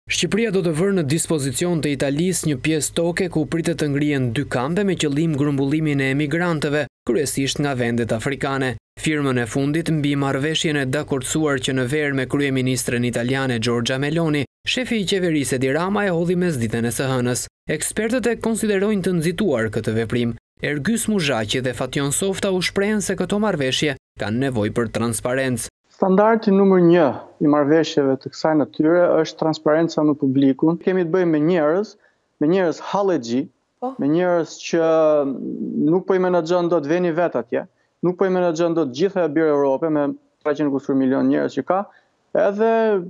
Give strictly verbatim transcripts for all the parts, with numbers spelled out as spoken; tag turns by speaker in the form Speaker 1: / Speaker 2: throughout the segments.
Speaker 1: Shqipëria do të vërë në dispozicion të Italisë një pjesë toke ku pritet të ngrihen dy kampe me qëllim grumbullimin e emigrantëve, kryesisht nga vendet afrikane. Firmën e fundit mbi marrëveshjen e dakordsuar që në verë me kryeministren italiane Giorgia Meloni, shefi i qeverisë Edi Rama e hodhi mesditën e së hënës. Ekspertët e konsiderojnë të nxituar këtë veprim. Ergys Muzhaqi dhe Fatjon Softa u shprehen se këto marrëveshje kanë nevojë për transparencë.
Speaker 2: Standardi numër një i marrëveshjeve të kësaj natyre është transparenca me publikun. Kemi të bëjmë me njerëz, me njerëz hallexhi, me njerëz që nuk po i menaxhon dot veni vet atje, nuk po i menaxhon dot gjitha e birë Europe me treqind kusur milion njerëz që ka, edhe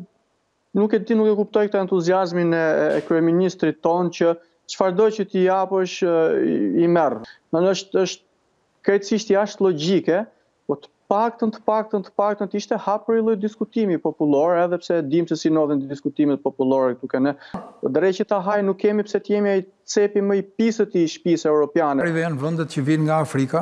Speaker 2: nuk e di, nuk e kuptoj këtë entuziazmin e, e kryeministrit ton që çfarëdo që ti japësh i merr. Në është është krejtësisht jashtë logjike, po të paktën të paktën të paktën të ishte hapur i lloj diskutimi popullor, edhe pse dim se si ndodhin diskutimet popullore këtu këne. Drejt që ta haj nuk kemi pse të jemi ai cepi më i pisët i shtëpisë europiane.
Speaker 3: Arrive janë vendet që vijnë nga Afrika,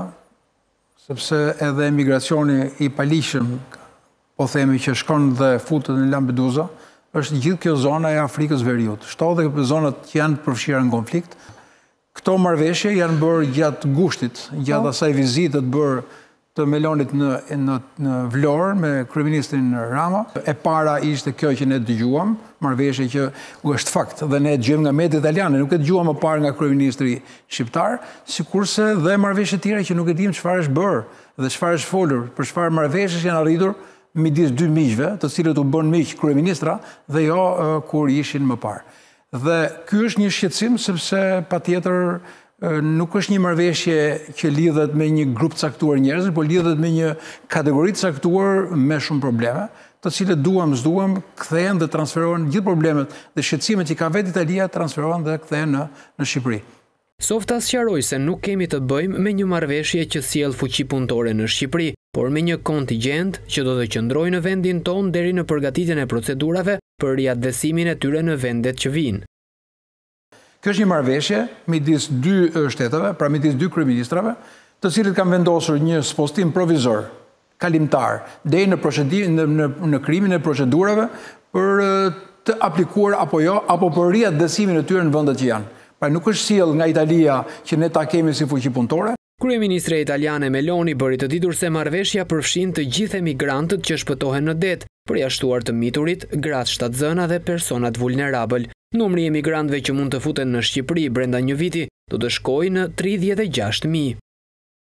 Speaker 3: sepse edhe emigracioni i paligjshëm, po themi që shkon dhe futet në Lampedusa, është gjithë kjo zona e Afrikës Veriut. Shtohet dhe zonat që janë përfshira në konflikt. Këto marrëveshje janë bërë gjatë gushtit, gjatë asaj vizite të bërë të Melonit në, në, në Vlorë me kryeministrin Rama. E para ishte kjo që ne dëgjuam, marrëveshje që u është fakt dhe ne dëgjojmë nga mediat italiane, nuk e dëgjuam më parë nga kryeministri shqiptar, sikurse dhe marrëveshje tjera që nuk e dim çfarë është bërë dhe çfarë është folur, për çfarë marrëveshjes janë arritur midis dy miqve, të cilët u bën miq kryeministra dhe jo uh, kur ishin më parë. Dhe ky është një shqetësim sepse patjetër nuk është një marrëveshje që lidhet me një grup caktuar njerëzish, por lidhet me një kategori të caktuar me shumë probleme, të cilët duam s'duam kthehen dhe transferohen gjithë problemet dhe shqetësimet që ka vetë Italia transferohen dhe kthehen në në Shqipëri.
Speaker 1: Softa sqaroi se nuk kemi të bëjmë me një marrëveshje që sjell fuqi punëtore në Shqipëri, por me një kontingjent që do të qëndrojë në vendin tonë deri në përgatitjen e procedurave për riadvesimin e tyre në vendet që vijnë.
Speaker 3: Kjo është një marrëveshje midis dy shteteve, pra midis dy kryeministrave, të cilët kanë vendosur një postim provizor, kalimtar, deri në procedim në, në, në krimin e procedurave për të aplikuar apo jo, apo për riadvesimin e tyre në vendet që janë. Pra nuk është sjell nga Italia që ne ta kemi si fuqi punëtore.
Speaker 1: Kryeministre italiane Meloni bëri të ditur se marrëveshja përfshin të gjithë emigrantët që shpëtohen në det, përjashtuar të miturit, gratë shtatzëna dhe personat vulnerabël. Numri i emigrantëve që mund të futen në Shqipëri brenda një viti do të shkojë në tridhjetë e gjashtë mijë.